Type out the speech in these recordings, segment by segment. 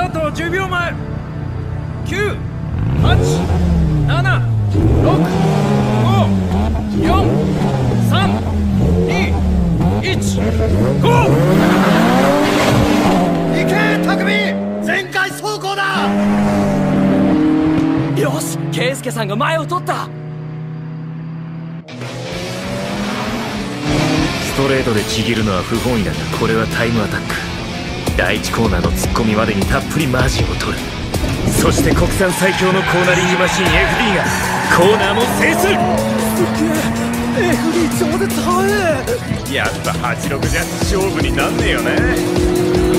ート10秒前。9、8、7、6、5、4、3、2、1、ゴー。 行け匠、全開走行だ。 よし、圭介さんが前を取った。 ストレートでちぎるのは不本意だが、これはタイムアタック。第1コーナーの突っ込みまでにたっぷりマージンを取る。そして国産最強のコーナリングマシン FD がコーナーも制する。 すげえ FD 超絶速え。 やっぱ86じゃ勝負になんねえよね。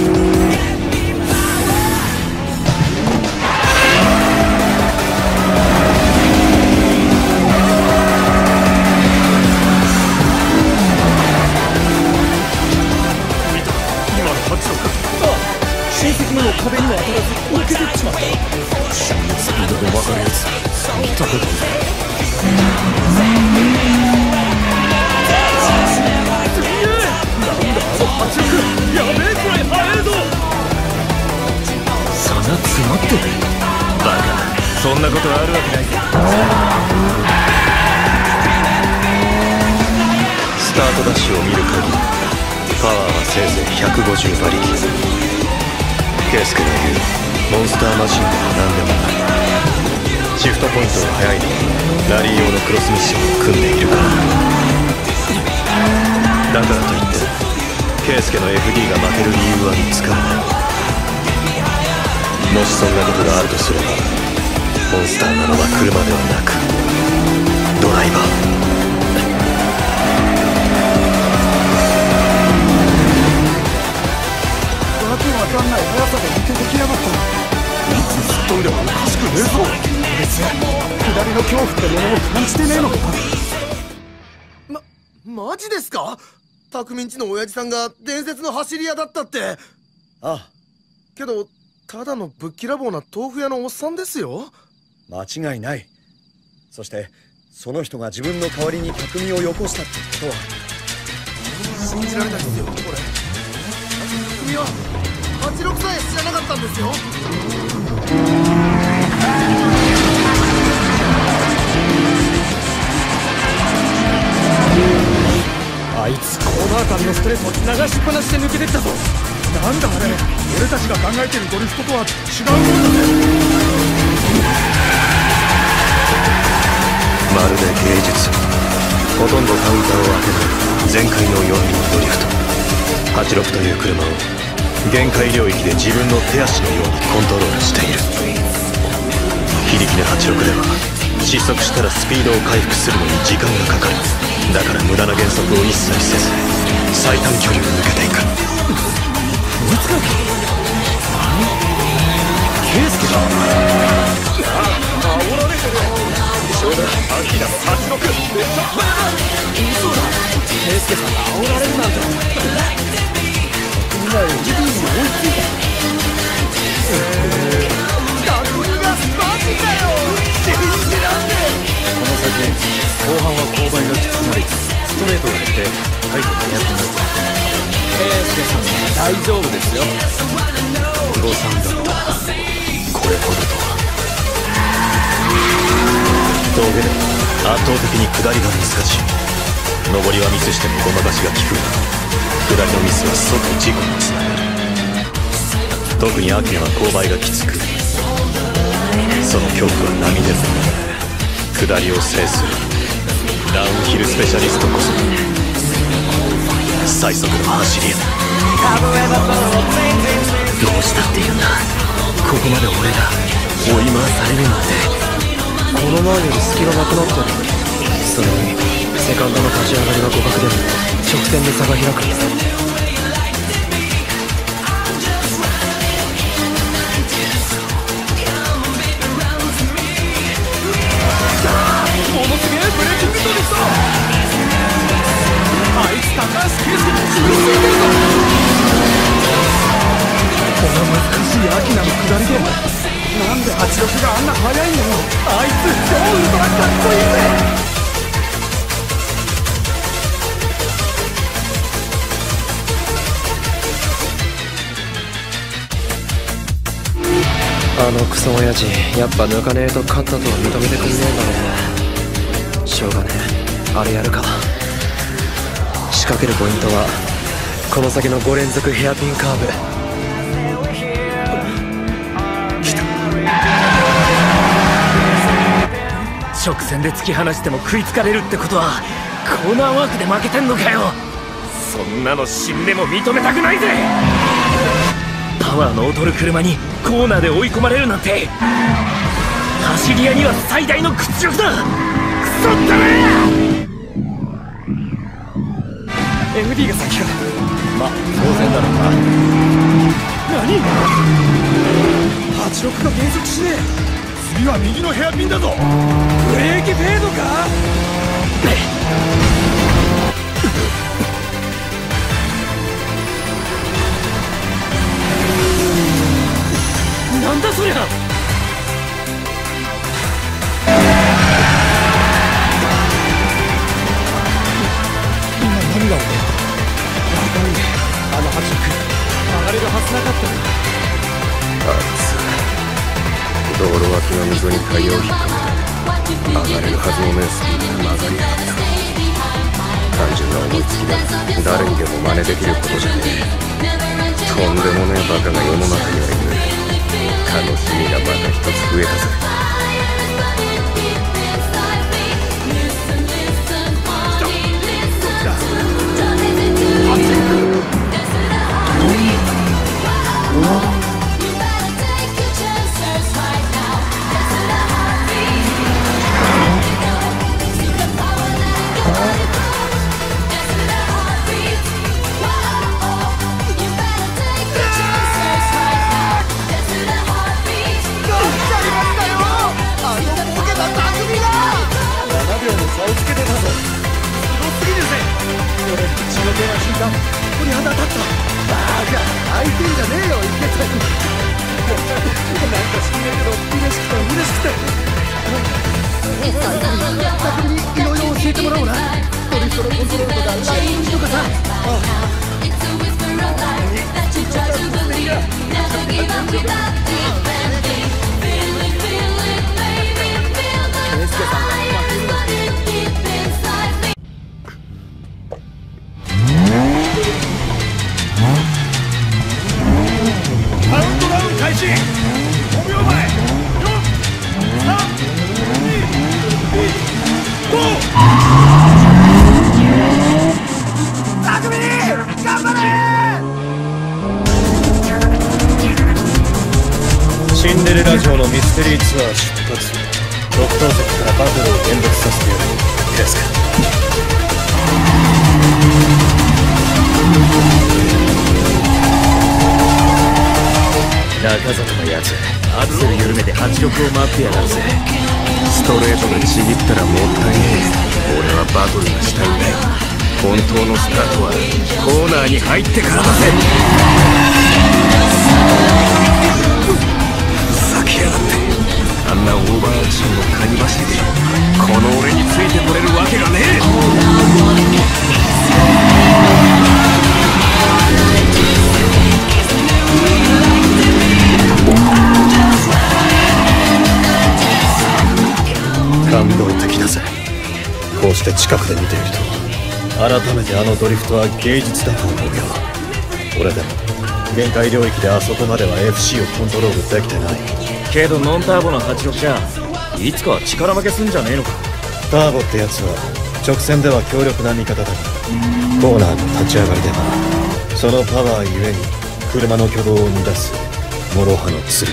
親戚の壁には当たらず抜けてっちまった。スピードで分かるやつ見たことない。すげえ。なんだあの86、やべえくらい速えぞ。 そんな詰まってる。バカ、そんなことあるわけないぜ。スタートダッシュを見る限りパワーはせいぜい150馬力。圭介の言うモンスターマシンでも何でもない。シフトポイントが速いのはラリー用のクロスミッションを組んでいるからだ。からといって圭介の FD が負ける理由は見つからない。もしそんなことがあるとすれば、モンスターなのは車ではなくドライバー。 わけわかんない速さで抜けてきやがった。いつすっ飛んでもおかしくねえぞ。別に下りの恐怖ってものを感じてねえのか。マジですか？匠んちの親父さんが伝説の走り屋だったって。ああ、けどただのぶっきらぼうな豆腐屋のおっさんですよ。間違いない。そしてその人が自分の代わりに匠をよこしたってことは信じられないですよ。これ匠は86さえ知らなかったんですよ。あいつコーナー間のストレートを流しっぱなしで抜けてったぞ。なんだあれ、俺たちが考えてるドリフトとは違うものだね。 まるで芸術。ほとんどカウンターを当てない全開の4輪ドリフト。86という車を限界領域で自分の手足のようにコントロールしている。非力な86では失速したらスピードを回復するのに時間がかかる。だから無駄な減速を一切せず最短距離を抜けていく。 追いつかない。圭介だ。煽られてる。一緒だ。アキラの86めっちゃ速い。嘘だ。圭介さんが煽られるなんて。今 FD に追いついた。匠がマジかよ。信じらんねえ。この先後半は勾配がきつくなりストレートが減って回復が速くなる。圭介さんは大丈夫ですよ。誤算だった。これほどとは。峠では圧倒的に下りが難しい。上りはミスしてもごまかしが効くが、下りのミスは即事故につながる。特に秋は勾配がきつく、その恐怖は波でも下りを制するダウンヒルスペシャリストこそ最速の走り屋だ。 どうしたっていうんだ。ここまで俺が追い回されるなんて。 この前より隙がなくなったね。それにセカンドの立ち上がりが互角でも直線で差が開く。ものすげえブレーキングトリスト。あいつ高橋圭介に後ろついてるぞ。この難しいアキナの下りでなんで86があんな速いんだよ。あいつ超ウルトラかっこいいぜ。 あのクソ親父やっぱ抜かねえと勝ったとは認めてくんねえんだろうね。しょうがねえ、あれやるか。仕掛けるポイントはこの先の5連続ヘアピンカーブ。 直線で突き放しても食いつかれるってことはコーナーワークで負けてんのかよ。そんなの死んでも認めたくないぜ。パワーの劣る車にコーナーで追い込まれるなんて、走り屋には最大の屈辱だ。クソったれ。 MD が先か。まあ当然だろうな。何86が減速しねえ。次は右のヘアピンだぞ。ブレーキフェードか。なんだそりゃ。今何が起こった。やばいね、あの86上がれるはずなかったんだ。 道路脇の溝にタイヤを引っ掛けた。上がれるはずのねえスピードで曲がりやがった。単純な思いつきだ。誰にでも真似できることじゃねえ。とんでもねえバカが世の中にはいる。楽しみがまた一つ増えたぜ。シンデレラ城のミステリーツアー出発。特等席からバトルを見物させてやる。ですか。 中里のやつアクセル緩めて86を待ってやがるぜ。 ストレートがちぎったらもったいねえ。俺はバトルがしたいんだよ。本当のスタートはコーナーに入ってからだぜ。ふざけやがって。あんなオーバーアクションのカニ走りでこの俺についてこれるわけがねえ。感動的だぜ。こうして近くで見ていると改めてあのドリフトは芸術だと思うよ。俺でも限界領域であそこまでは FC をコントロールできてないけど、ノンターボの86じゃいつかは力負けすんじゃねえのか。 ターボってやつは直線では強力な味方だが、コーナーの立ち上がりではそのパワーゆえに車の挙動を乱す諸刃の剣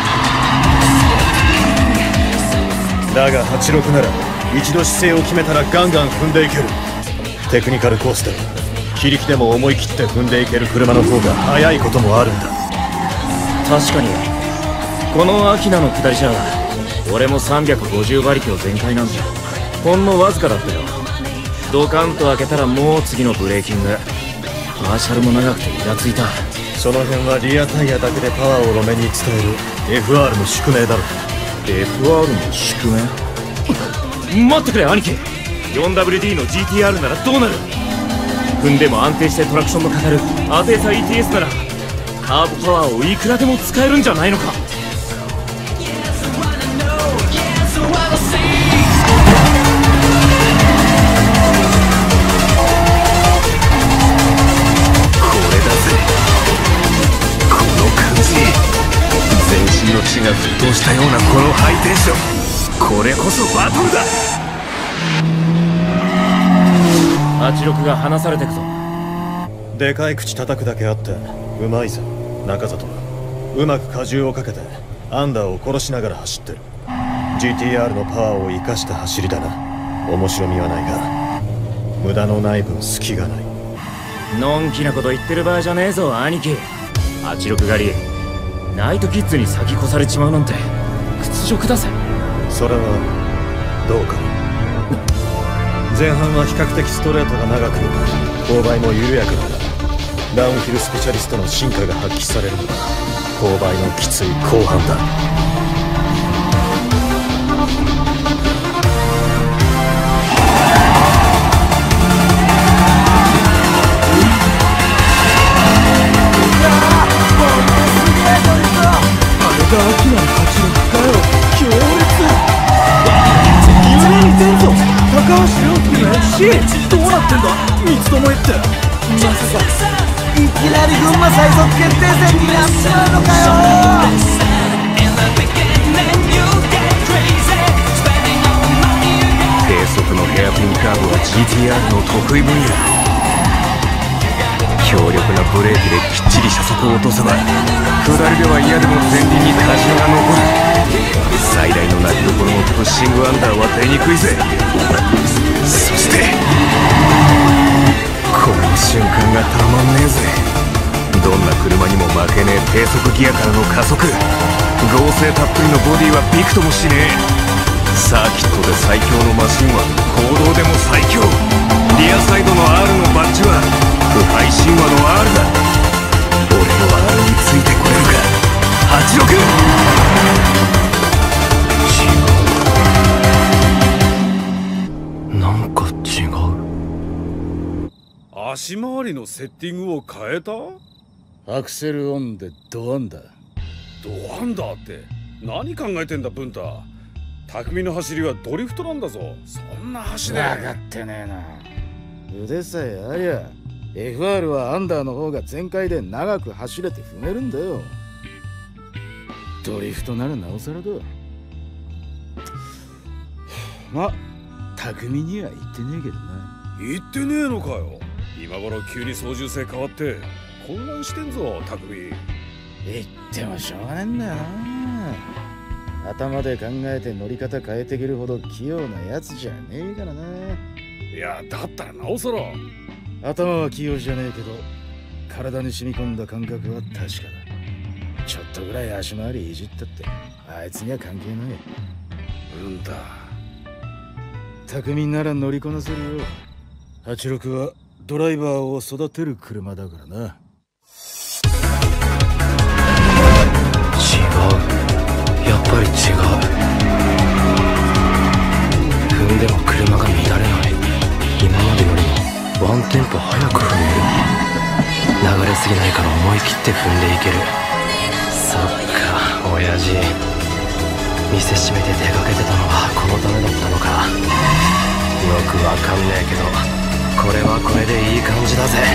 だが86なら一度姿勢を決めたらガンガン踏んでいける。テクニカルコースで非力でも思い切って踏んでいける車の方が速いこともあるんだ。 確かにこのアキナの下りじゃ俺も350馬力を全開なんだ。ほんのわずかだったよ。ドカンと開けたらもう次のブレーキング。マーシャルも長くてイラついた。 その辺はリアタイヤだけでパワーを路面に伝える FR の宿命だろ。 FR の宿命待ってくれ兄貴。 4WD の GTR ならどうなる。踏んでも安定してトラクションのかかるアテーサ ETS ならカーブパワーをいくらでも使えるんじゃないのか。 全身の血が沸騰したようなこのハイテンション、これこそバトルだ。86が離されてくぞ。 でかい口叩くだけあってうまいぜ中里。うまく荷重をかけてアンダーを殺しながら走ってる。 GTR のパワーを生かした走りだな。面白みはないが無駄のない分隙がない。 のんきなこと言ってる場合じゃねえぞ兄貴。86狩りナイトキッズに先越されちまうなんて屈辱だぜ。 それはどうかな。前半は比較的ストレートが長く勾配も緩やかだが、ダウンヒルスペシャリストの進化が発揮されるのは勾配のきつい後半だ。 あれがアキナの86かよ。強烈。夢見てんぞ高橋亮介の FC。 どうなってんだ三つどもえって。まさかいきなり群馬最速決定戦になっちまうのかよ。 低速のヘアピンカーブは GTR の得意分野。強力なブレーキできっちり車速を落とせば下りでは嫌でも前輪にカジノが残る。最大の泣きどころのプッシングアンダーは出にくいぜ。そしてこの瞬間がたまんねえぜ。どんな車にも負けねえ低速ギアからの加速、合成たっぷりのボディはびくともしねえ。サーキットで最強のマシンは公道でも最強。リアサイドの R のバッジは不敗神話の R だ。俺の R についてこれるか86。なんか違う。 足回りのセッティングを変えた？ アクセルオンでドアンダー。 ドアンダーって何考えてんだブンタ。匠の走りはドリフトなんだぞ。そんな走れ。 分かってねえな。腕さえありゃ FR はアンダーの方が全開で長く走れて踏めるんだよ。ドリフトならなおさらだ。ま、匠には言ってねえけどな。 言ってねえのかよ。今頃急に操縦性変わって混乱してんぞ匠。 言ってもしょうがねえんだよな。頭で考えて乗り方変えていけるほど器用なやつじゃねえからな。 いやだったらなおさら。 頭は器用じゃねえけど体に染み込んだ感覚は確かだ。ちょっとぐらい足回りいじったってあいつには関係ない。 うんだ。 匠なら乗りこなせるよ。86はドライバーを育てる車だからな。 違う。やっぱり違う。踏んでも車が乱れない。今までよりもワンテンポ早く踏める。流れすぎないから思い切って踏んでいける。そっか、親父店閉めて出かけてたのはこのためだったのか。よくわかんねえけどこれはこれでいい感じだぜ。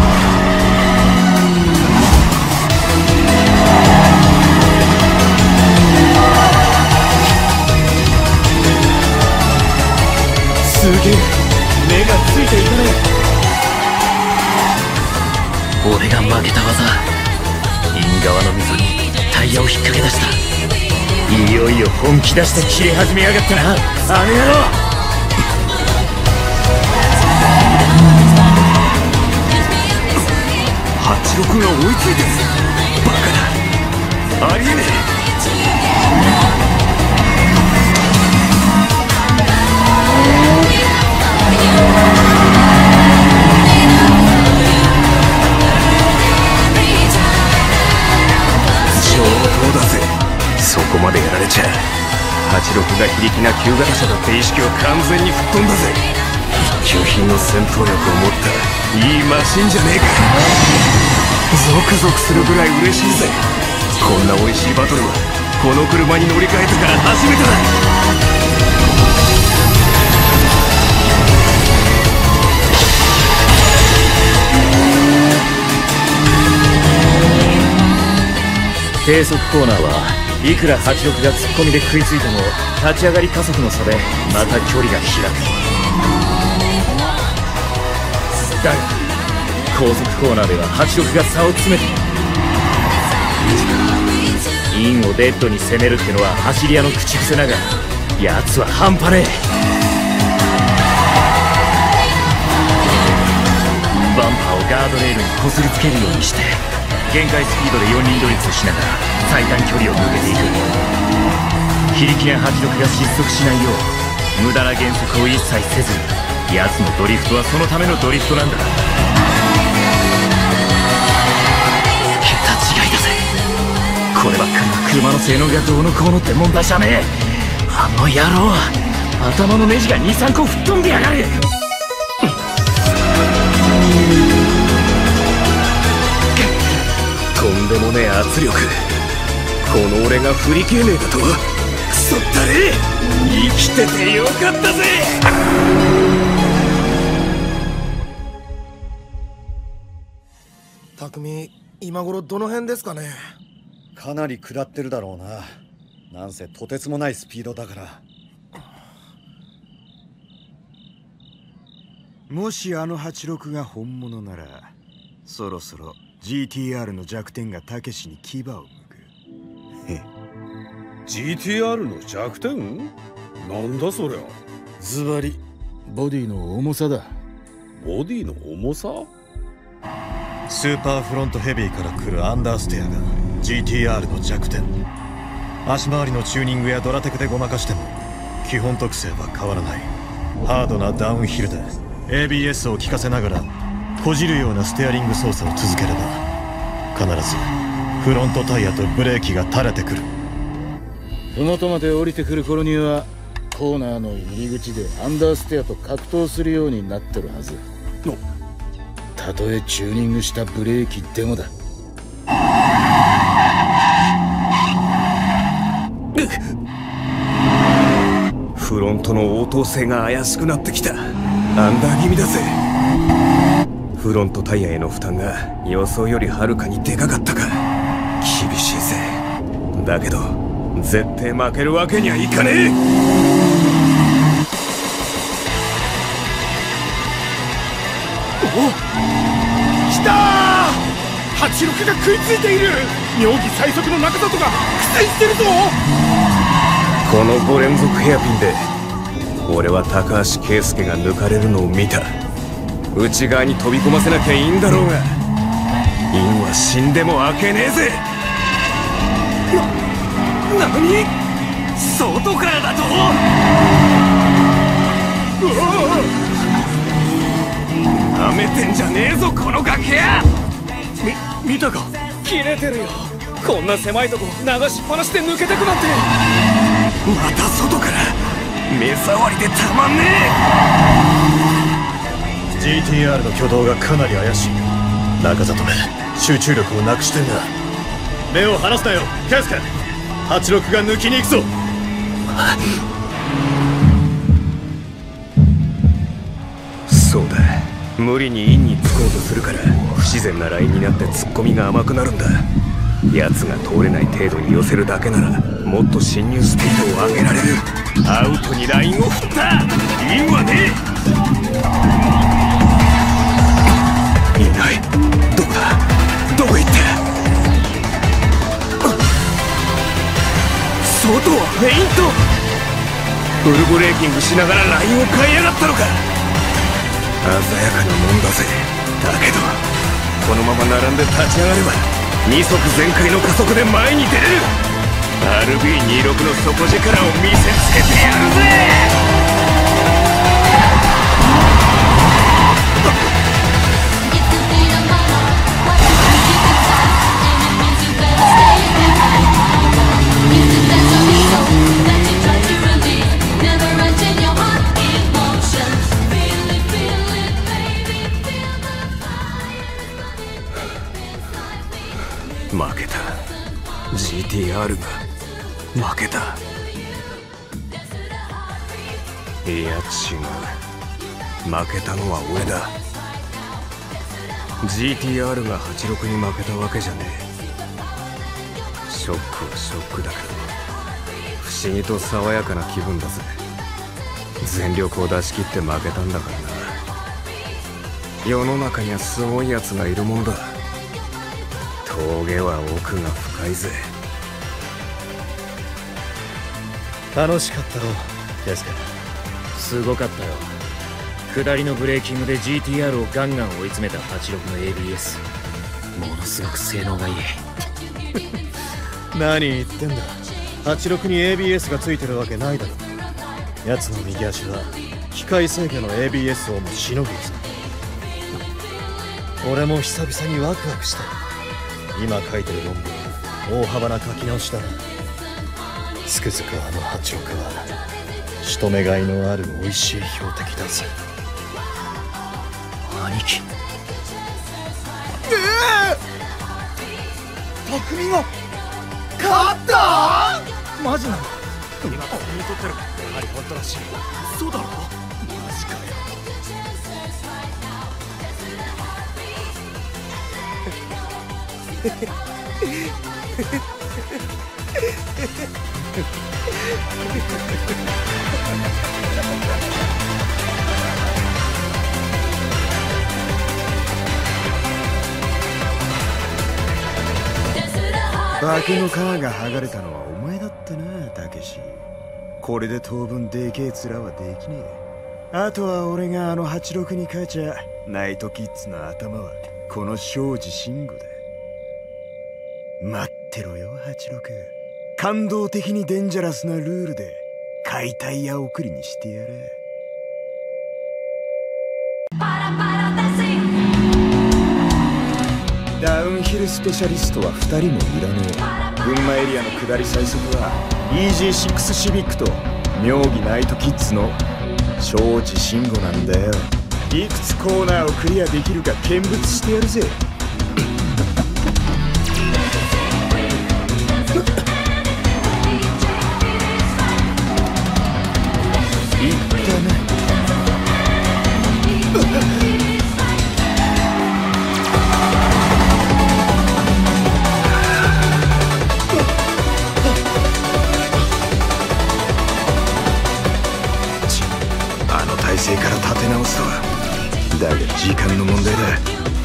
すげえ目がついていかね俺が負けた技、イン側の溝にタイヤを引っ掛け出した。いよいよ本気出して切れ始めやがったなあの野郎。86が追いついてる。バカだ、ありえねえ。上等だぜ。そこまでやられちゃ86が非力な旧型車だって意識は完全に吹っ飛んだぜ。一級品の戦闘力を持ったいいマシンじゃねえか。ゾクゾクするぐらい嬉しいぜ。こんな美味しいバトルはこの車に乗り換えてから初めてだ。 低速コーナーはいくら86が突っ込みで食いついても立ち上がり加速の差でまた距離が開く。だが高速コーナーでは86が差を詰めてインをデッドに攻めるってのは走り屋の口癖ながら奴は半端ねえ。バンパーをガードレールにこすりつけるようにして限界スピードで4輪ドリフトしながら最短距離を抜けていく。非力な86が失速しないよう無駄な減速を一切せずに奴のドリフトはそのためのドリフトなんだ。桁違いだぜ。こればっかりは車の性能がどうのこうのって問題じゃねえ。あの野郎頭のネジが 2,3 個吹っ飛んでやがる。とんでもねえ圧力。この俺が振り切れねえだと。クソったれ生きててよかったぜ。 匠、今頃どの辺ですかね。 かなり下ってるだろうな。なんせとてつもないスピードだから。 もしあの86が本物ならそろそろ GTR の弱点がたけしに牙を向く。 GTR の弱点？なんだそりゃ。 ズバリボディの重さだ。 ボディの重さ？ スーパーフロントヘビーから来るアンダーステアが GTR の弱点。足回りのチューニングやドラテクでごまかしても基本特性は変わらない。ハードなダウンヒルで ABS を効かせながらこじるようなステアリング操作を続ければ必ずフロントタイヤとブレーキが垂れてくる。 麓まで降りてくる頃にはコーナーの入り口でアンダーステアと格闘するようになってるはず。たとえチューニングしたブレーキでもだ。 フロントの応答性が怪しくなってきた。アンダー気味だぜ。フロントタイヤへの負担が予想よりはるかにでかかったか。厳しいぜ。だけど絶対負けるわけにはいかねえ。 お！来たー！86が食いついている。妙義最速の中里が苦戦してるぞ。 この5連続ヘアピンで俺は高橋圭介が抜かれるのを見た。内側に飛び込ませなきゃいいんだろうがインは死んでも開けねえぜ。何？外からだと？なめてんじゃねえぞこの崖や。見たか？切れてるよ。こんな狭いとこ流しっぱなしで抜けてくなんて。また外から目障りでたまんねえ。 GTR の挙動がかなり怪しい。中里め集中力をなくしてんな。目を離すなよ圭介。86が抜きに行くぞ。 そうだ、無理にインにつこうとするから不自然なラインになって突っ込みが甘くなるんだ。奴が通れない程度に寄せるだけならもっと進入スピードを上げられる。アウトにラインを振った。インはねえ。いない。どこだ？どこ行った？外はフェイント。フルブレーキングしながらラインを変えやがったのか。鮮やかなもんだぜ。だけどこのまま並んで立ち上がれば2速全開の加速で前に出れる。 RB26 の底力を見せつけてやるぜ。負けた。 GTR が負けた。いや違う、負けたのは俺だ。 GTR が86に負けたわけじゃねえ。 ショックはショックだけど不思議と爽やかな気分だぜ。全力を出し切って負けたんだからな。世の中にはすごいやつがいるもんだ。峠は奥が深いぜ。 楽しかったろケイスケ。 すごかったよ。下りのブレーキングで GTR をガンガン追い詰めた86の ABS、 ものすごく性能がいい。 何言ってんだ。86に ABS がついてるわけないだろ。奴の右足は機械制御の ABS をもしのぐやつだ。俺も久々にワクワクした。今書いてる論文大幅な書き直しだな。つくづくあの86は仕留めがいのある美味しい標的だぜ。 兄貴、 匠が勝った。マジなの？ 今ここに撮ってる。やはり本当らしい。そうだろ？マジかよ。 化けの皮が剥がれたのはお前だったな、たけし。これで当分でけえ面はできねえ。あとは俺があの86に勝ちゃ、ナイトキッズの頭はこの庄司慎吾だ。待ってろよ86。感動的にデンジャラスなルールで解体屋送りにしてやれ。ダウンヒルスペシャリストは2人もいらねえ。群馬エリアの下り最速は EG6 シビックと妙義ナイトキッズの庄司慎吾なんだよ。いくつコーナーをクリアできるか見物してやるぜ。いったね。体勢から立て直すとは。だが時間の問題だ。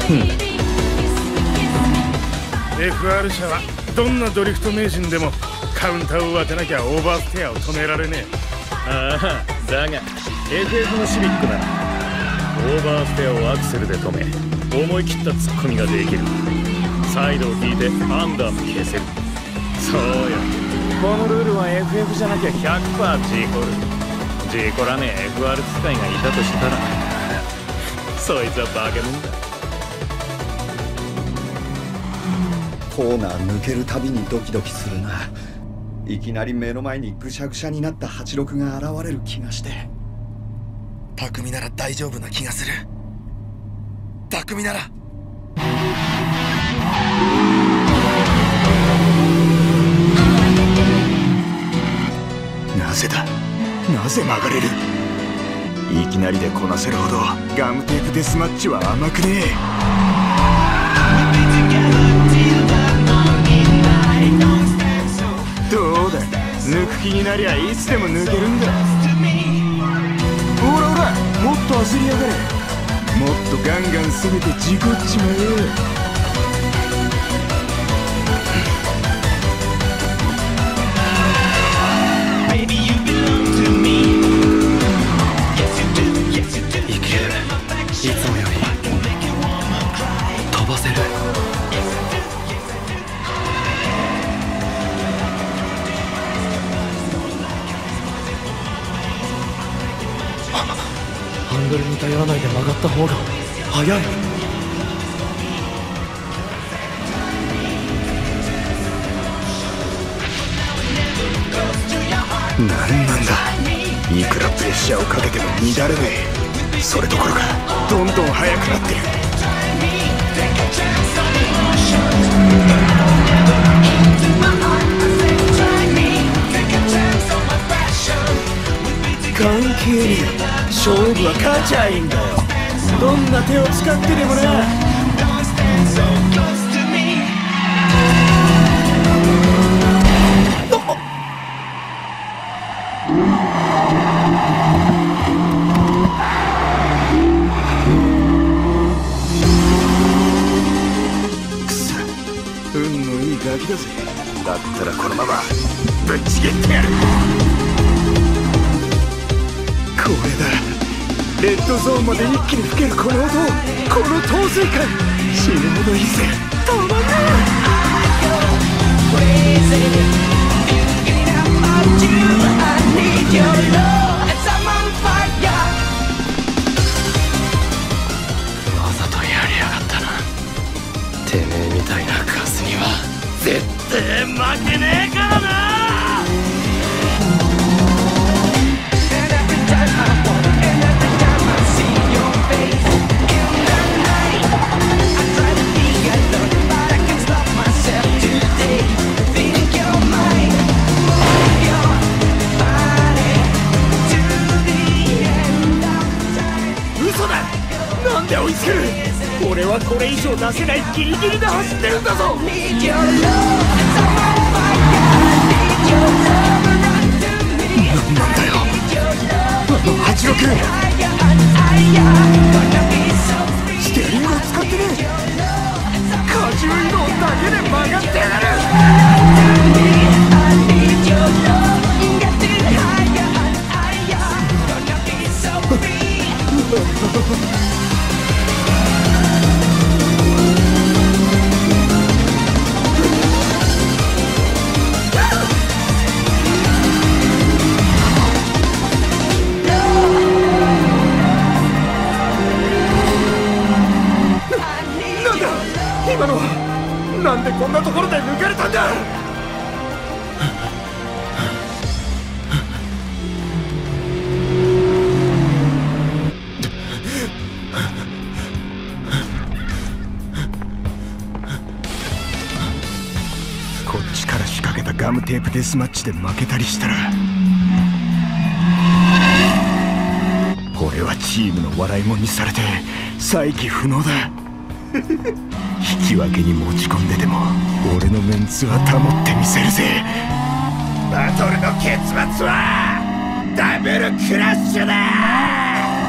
FR 社はどんなドリフト名人でもカウンターを当てなきゃオーバーステアを止められねえ。 ああ、だが FF のシビックならオーバーステアをアクセルで止め思い切った突っ込みができる。サイドを引いてアンダーも消せる。そうや、このルールは FF じゃなきゃ 100% 事故る。事故らねえ FR 使いがいたとしたらそいつはバケモンだ。 コーナー抜けるたびにドキドキするな。いきなり目の前にぐしゃぐしゃになった86が現れる気がして。 匠なら大丈夫な気がする。匠なら。 なぜだ、なぜ曲がれる。いきなりでこなせるほどガムテープデスマッチは甘くねえ。どうだ、抜く気になりゃいつでも抜けるんだ。ほらほら、もっと焦りやがれ。もっとガンガン攻めて事故っちまえ。 いつもより飛ばせる。ハンドルに頼らないで曲がった方が速い。 なんなんだ、いくらプレッシャーをかけても乱れねえ。それどころかどんどん速くなってる。関係ねえ、勝負は勝ちゃいいんだよ。どんな手を使ってでもな。 だけだぜ。だったらこのままぶっちぎってやる。これだ、レッドゾーンまで一気に吹けるこの音、この陶酔感、死ぬほどいいぜ。たまんねわざとやりやがったな。てめえみたいなカスには絶対負けねえからな。 嘘だ。なんで追いつける。俺はこれ以上出せないギリギリで走ってるんだぞ。なんだよあの86、ステアリングを使ってねえ。荷重移動だけで曲がってやがる。今のはなんでこんなところで抜かれたんだ。 こっちから仕掛けたガムテープデスマッチで負けたりしたら、俺はチームの笑いもんにされて再起不能だ。引き分けに持ち込んででも俺のメンツは保ってみせるぜ。バトルの結末はダブルクラッシュだ。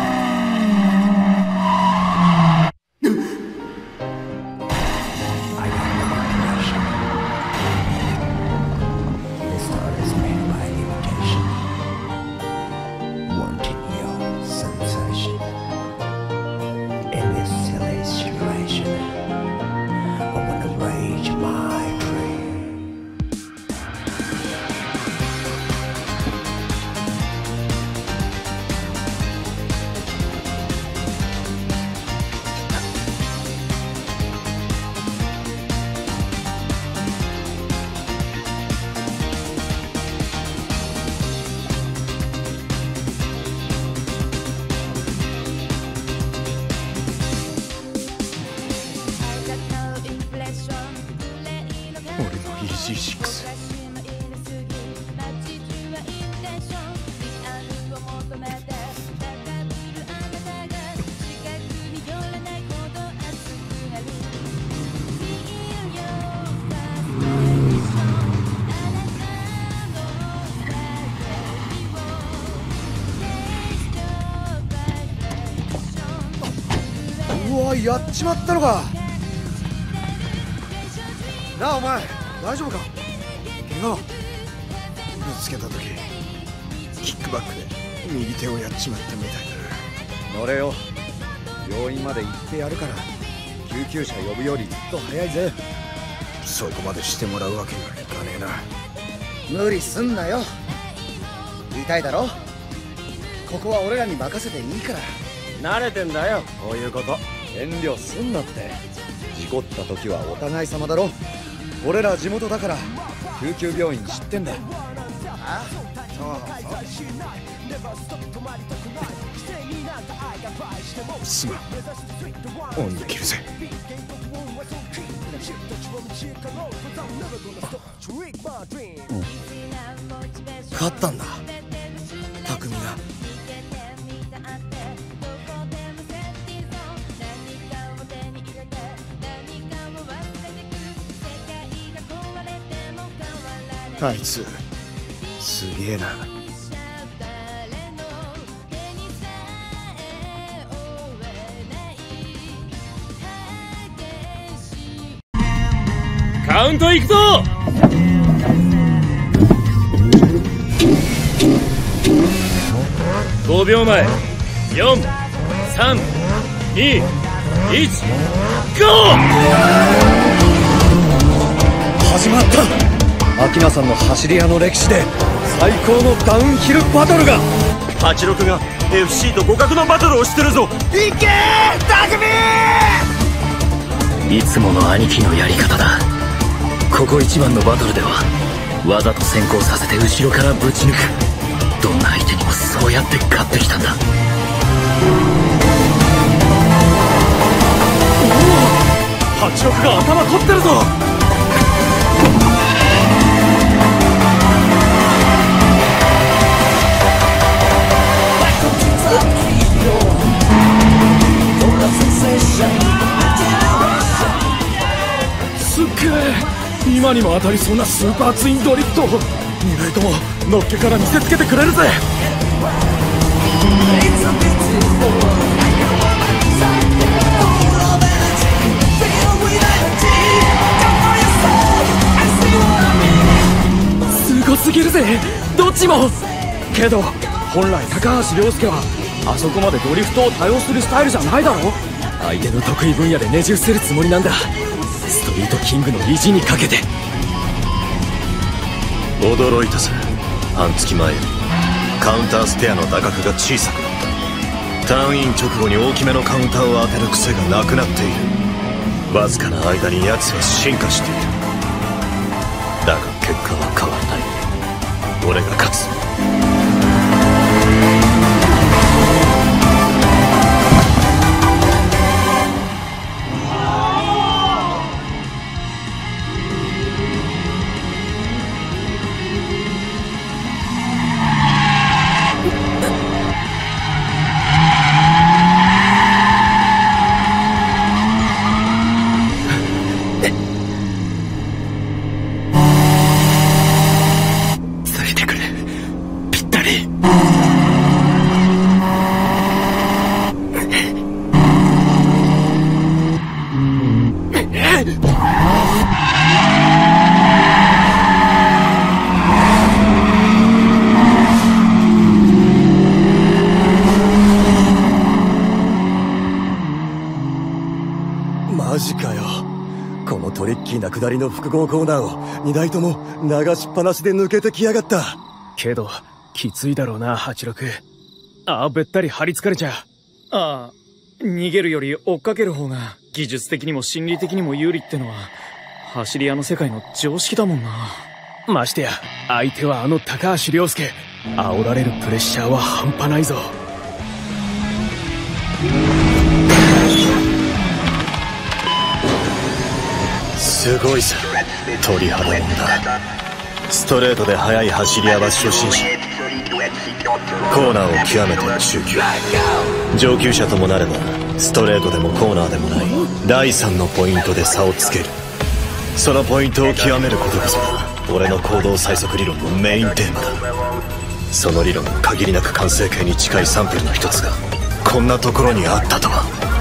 俺の EG6。 うわ、やっちまったのか。なあお前、大丈夫か。怪我。ぶつけた時キックバックで右手をやっちまったみたいだな。乗れよ、病院まで行ってやるから。救急車呼ぶよりずっと早いぜ。そこまでしてもらうわけにはいかねえな。無理すんなよ。痛いだろ。ここは俺らに任せていいから。慣れてんだよ、こういうこと。遠慮すんなって。事故った時はお互い様だろ。俺ら地元だから救急病院知ってんだ。ああ、そうそう。すまん、恩に着るぜ。勝ったんだ、匠が。あいつすげえな。 勝カウントいくぞ。5秒前。4、3、2、1、ゴー。 始まった。アキナさんの走り屋の歴史で最高のダウンヒルバトルが。 86が FC と互角のバトルをしてるぞ。 いけー匠。 いつもの兄貴のやり方だ。ここ一番のバトルではわざと先行させて後ろからぶち抜く。どんな相手にもそうやって勝ってきたんだ。 86が頭取ってるぞ。すっげえ、今にも当たりそうなスーパーツインドリフト。2名とものっけから見せつけてくれるぜ。すごすぎるぜどっちも。けど本来高橋涼介はあそこまでドリフトを多用するスタイルじゃないだろ。相手の得意分野でねじ伏せるつもりなんだ。ストリートキングの意地にかけて。 驚いたぜ。半月前よりカウンターステアの打角が小さくなった。ターンイン直後に大きめのカウンターを当てる癖がなくなっている。わずかな間に奴は進化している。だが結果は変わらない。俺が勝つ。 マジかよ。このトリッキーな下りの複合コーナーを2台とも流しっぱなしで抜けてきやがった。 けどきついだろうな86。ああべったり張り付かれちゃう。ああ逃げるより追っかける方が技術的にも心理的にも有利ってのは走り屋の世界の常識だもんな。ましてや相手はあの高橋涼介。煽られるプレッシャーは半端ないぞ。 すごいさ鳥肌もんだ。ストレートで速い走り屋は初心者。コーナーを極めて中級。上級者ともなればストレートでもコーナーでもない第3のポイントで差をつける。そのポイントを極めることこそ俺の行動最速理論のメインテーマだ。その理論の限りなく完成形に近いサンプルの一つがこんなところにあったとは。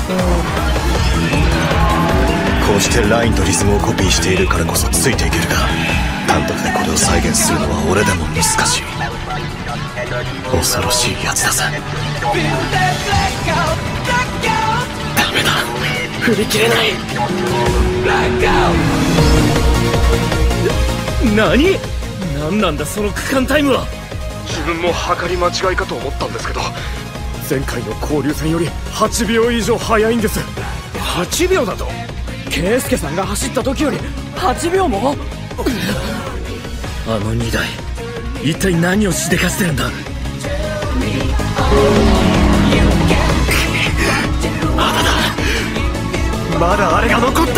こうしてラインとリズムをコピーしているからこそついていけるが、単独でこれを再現するのは俺でも難しい。恐ろしいやつだぜ。ダメだ、振り切れない。 何なんだその区間タイムは。 自分も測り間違いかと思ったんですけど、前回の交流戦より8秒以上早いんです。 8秒だと。圭介さんが走った時より8秒も。 あの2台一体何をしでかしてるんだ。 まだあれが残ってる。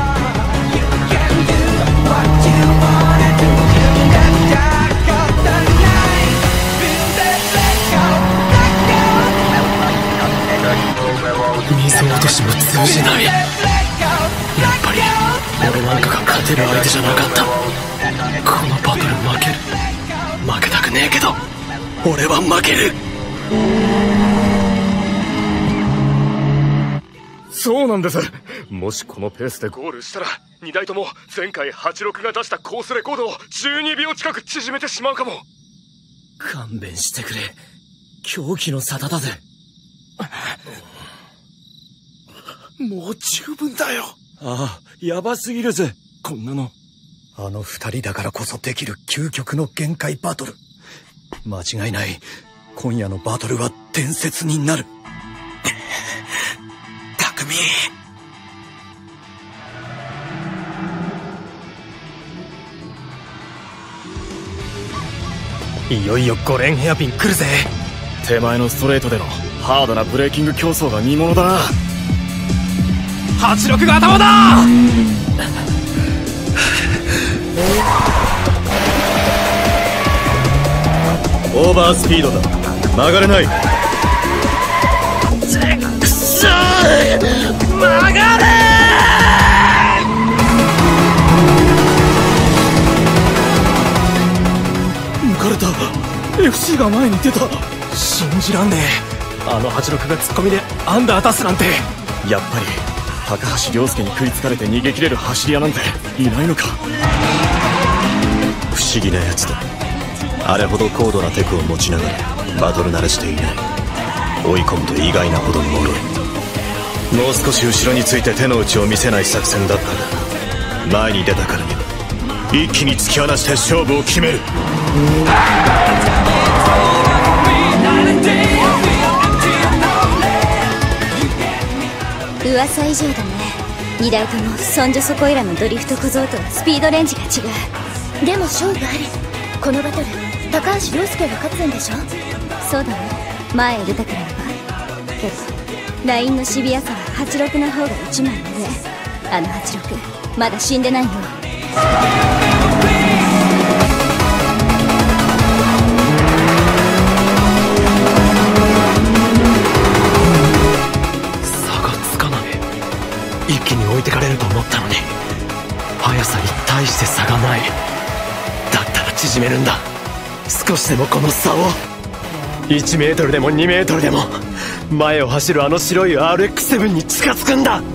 水落としも通じない。やっぱり俺なんかが勝てる相手じゃなかった。このバトル負ける。負けたくねえけど俺は負ける。 そうなんです。もしこのペースでゴールしたら2台とも前回86が出したコースレコードを12秒近く縮めてしまうかも。勘弁してくれ。狂気の沙汰だぜ。 もう十分だよ。 ああ、やばすぎるぜこんなの。 あの二人だからこそできる究極の限界バトル。間違いない。今夜のバトルは伝説になる。匠。 いよいよ5連ヘアピン来るぜ。 手前のストレートでのハードなブレーキング競争が見ものだな。 86が頭だ。 オーバースピードだ。曲がれない。 くそー、曲がれー。抜かれた。 FC が前に出た。信じらんねえ。あの86がツッコミでアンダー出すなんて。 やっぱり高橋涼介に食いつかれて逃げ切れる走り屋なんていないのか。 不思議なやつだ。あれほど高度なテクを持ちながらバトル慣れしていない。追い込むと意外なほど脆い。もう少し後ろについて手の内を見せない作戦だったが、前に出たからには一気に突き放して勝負を決める。 噂以上だね。2台ともそんじょそこいらのドリフト小僧とはスピードレンジが違う。でも勝負あり。このバトル高橋涼介が勝つんでしょ。そうだね、前へ出たからには。けどラインのシビアさは86の方が1枚上。あの86まだ死んでないよ。 差がつかない。一気に置いてかれると思ったのに速さに対して差がない。だったら縮めるんだ。少しでもこの差を。1メートルでも2メートルでも前を走るあの白い RX7 に近づくんだ。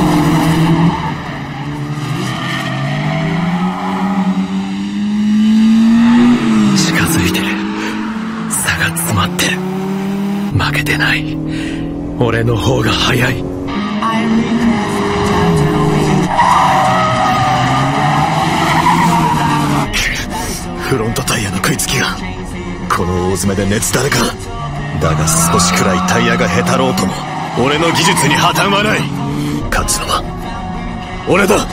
近づいてる。差が詰まってる。負けてない。俺の方が速い。 フロントタイヤの食いつきがこの大詰めで熱だれか。だが少しくらいタイヤがへたろうとも俺の技術に破綻はない。勝つのは俺だ。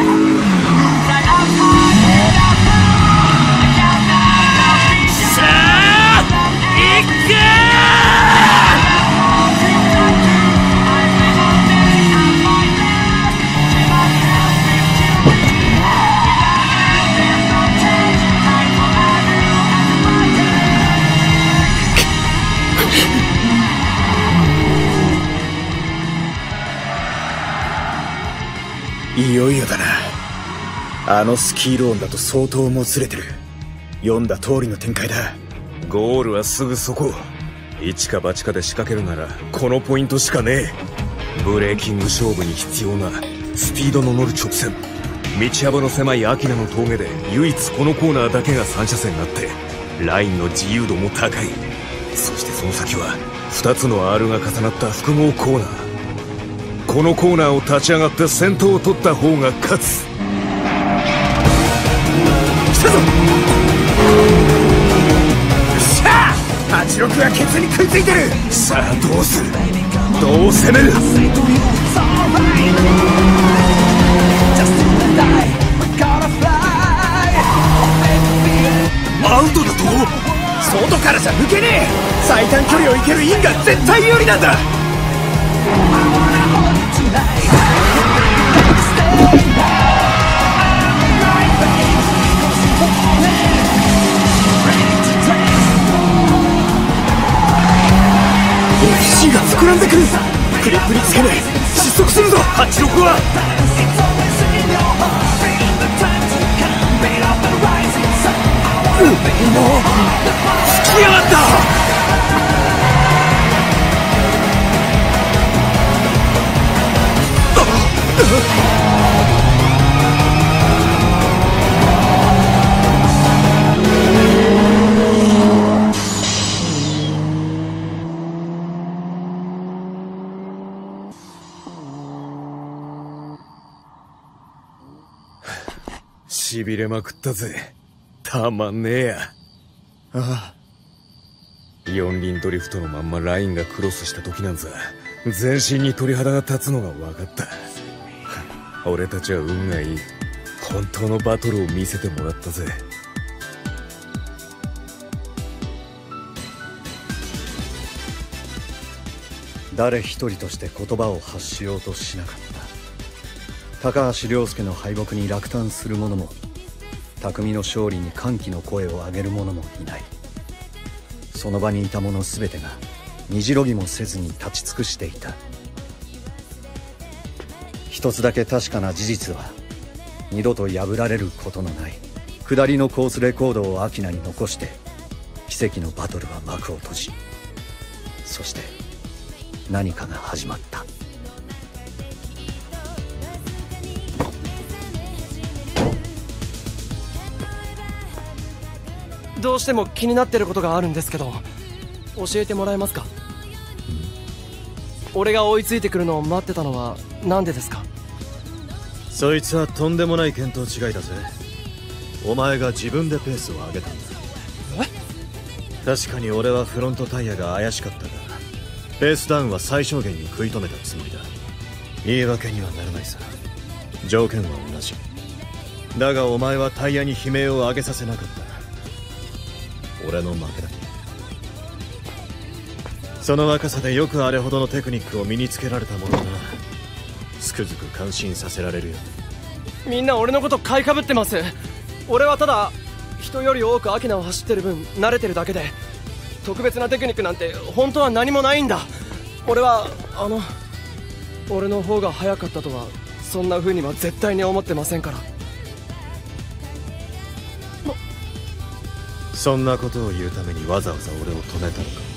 さあ行けいよいよだな。あのスキーローンだと相当もつれてる。読んだ通りの展開だ。 ゴールはすぐそこ。一か八かで仕掛けるならこのポイントしかねえ。ブレーキング勝負に必要なスピードの乗る直線。道幅の狭いアキナの峠で唯一このコーナーだけが3車線あってラインの自由度も高い。そしてその先は2つの R が重なった複合コーナー。このコーナーを立ち上がって先頭を取った方が勝つ。 来たぞ。よっしゃー、86がケツに食いついてる。 さあどうする。どう攻める。 アウトだと。外からじゃ抜けねえ。最短距離を行けるインが絶対有利なんだ。FC が膨らんでくる。クリップにつけない。失速するぞ86は。もう吹き上がった。 86 痺れまくったぜ。たまんねえや。 ああ。四輪ドリフトのまんまラインがクロスした時なんざ全身に鳥肌が立つのが分かった。俺たちは運がいい。本当のバトルを見せてもらったぜ。 誰一人として言葉を発しようとしなかった。高橋涼介の敗北に落胆する者も、匠の勝利に歓喜の声を上げる者もいない。その場にいた者全てが虹ろぎもせずに立ち尽くしていた。一つだけ確かな事実は、二度と破られることのない下りのコースレコードをアキナに残して、奇跡のバトルは幕を閉じ、そして何かが始まった。 どうしても気になってることがあるんですけど、教えてもらえますか？俺が追いついてくるのを待ってたのはなんでですか？ そいつはとんでもない見当違いだぜ。お前が自分でペースを上げたんだ。確かに俺はフロントタイヤが怪しかったが、ペースダウンは最小限に食い止めたつもりだ。言い訳にはならないさ。条件は同じだが、お前はタイヤに悲鳴を上げさせなかった。俺の負けだ。その若さでよくあれほどのテクニックを身につけられたものだな。つくづく感心させられるよ。 みんな俺のこと買いかぶってます。俺はただ人より多くアキナを走ってる分慣れてるだけで、特別なテクニックなんて本当は何もないんだ。俺は俺の方が速かったとはそんな風には絶対に思ってませんから。 そんなことを言うためにわざわざ俺を止めたのか。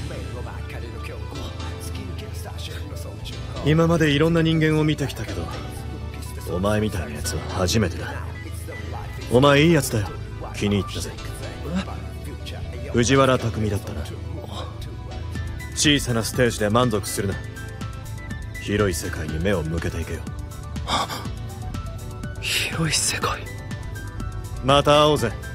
今までいろんな人間を見てきたけど、お前みたいなやつは初めてだ。お前いいやつだよ。気に入ったぜ。藤原匠だったな。小さなステージで満足するな。広い世界に目を向けていけよ。 広い世界。 また会おうぜ。